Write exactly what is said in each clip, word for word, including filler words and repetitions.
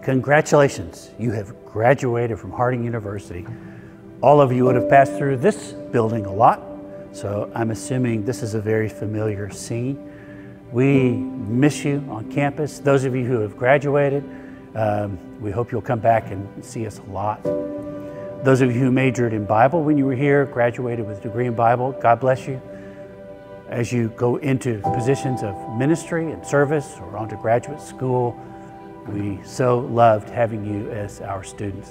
Congratulations, you have graduated from Harding University. All of you would have passed through this building a lot, so I'm assuming this is a very familiar scene. We miss you on campus. Those of you who have graduated, um, we hope you'll come back and see us a lot. Those of you who majored in Bible when you were here, graduated with a degree in Bible, God bless you. As you go into positions of ministry and service or onto graduate school, we so loved having you as our students.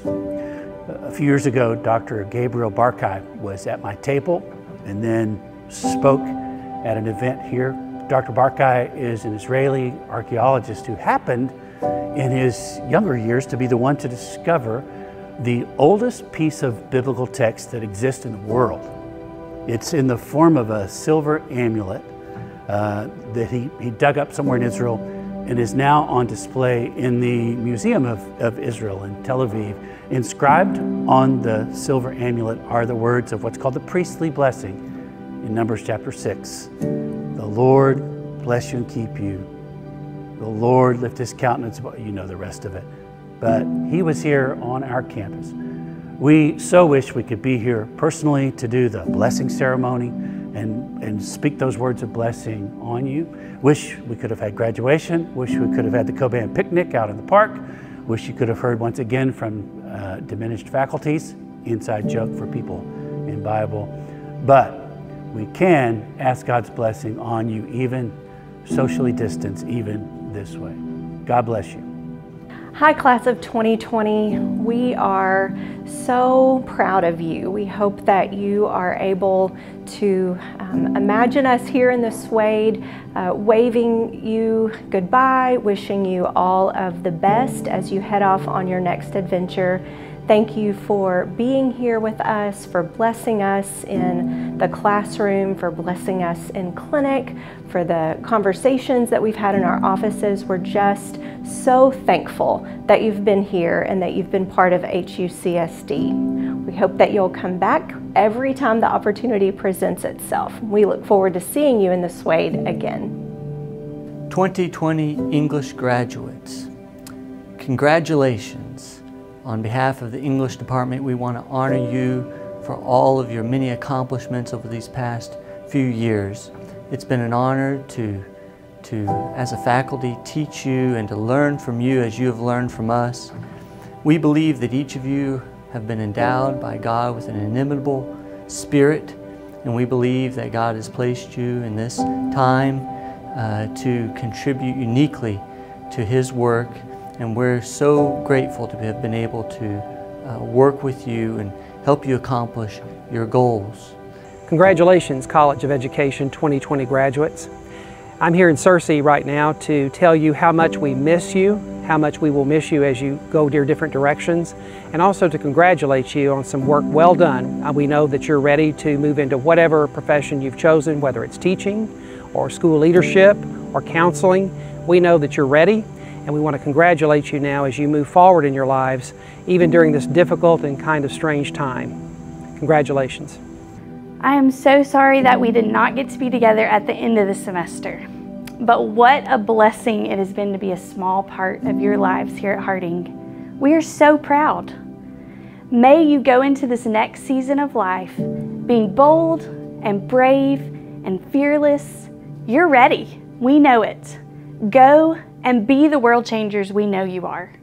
A few years ago, Doctor Gabriel Barkay was at my table and then spoke at an event here. Doctor Barkay is an Israeli archaeologist who happened in his younger years to be the one to discover the oldest piece of biblical text that exists in the world. It's in the form of a silver amulet uh, that he, he dug up somewhere in Israel and is now on display in the Museum of, of Israel in Tel Aviv. Inscribed on the silver amulet are the words of what's called the priestly blessing in Numbers chapter six. The Lord bless you and keep you. The Lord lift his countenance, you know the rest of it. But he was here on our campus. We so wish we could be here personally to do the blessing ceremony and, and speak those words of blessing on you. Wish we could have had graduation. Wish we could have had the Co-Band picnic out in the park. Wish you could have heard once again from uh, diminished faculties. Inside joke for people in Bible. But we can ask God's blessing on you, even socially distanced, even this way. God bless you. Hi, class of twenty twenty. We are so proud of you. We hope that you are able to um, imagine us here in the Swade, uh, waving you goodbye, wishing you all of the best as you head off on your next adventure. Thank you for being here with us, for blessing us in the classroom, for blessing us in clinic, for the conversations that we've had in our offices. We're just so thankful that you've been here and that you've been part of H U C S D. We hope that you'll come back every time the opportunity presents itself. We look forward to seeing you in the Swade again. twenty twenty English graduates, congratulations. On behalf of the English department, we want to honor you for all of your many accomplishments over these past few years. It's been an honor to, to, as a faculty, teach you and to learn from you as you have learned from us. We believe that each of you have been endowed by God with an inimitable spirit, and we believe that God has placed you in this time uh, to contribute uniquely to His work. And we're so grateful to have been able to uh, work with you and help you accomplish your goals. Congratulations, College of Education twenty twenty graduates. I'm here in Searcy right now to tell you how much we miss you, how much we will miss you as you go your different directions, and also to congratulate you on some work well done. Uh, we know that you're ready to move into whatever profession you've chosen, whether it's teaching or school leadership or counseling. We know that you're ready. And we want to congratulate you now as you move forward in your lives, even during this difficult and kind of strange time. Congratulations. I am so sorry that we did not get to be together at the end of the semester. But what a blessing it has been to be a small part of your lives here at Harding. We are so proud. May you go into this next season of life being bold and brave and fearless. You're ready. We know it. Go and be the world changers we know you are.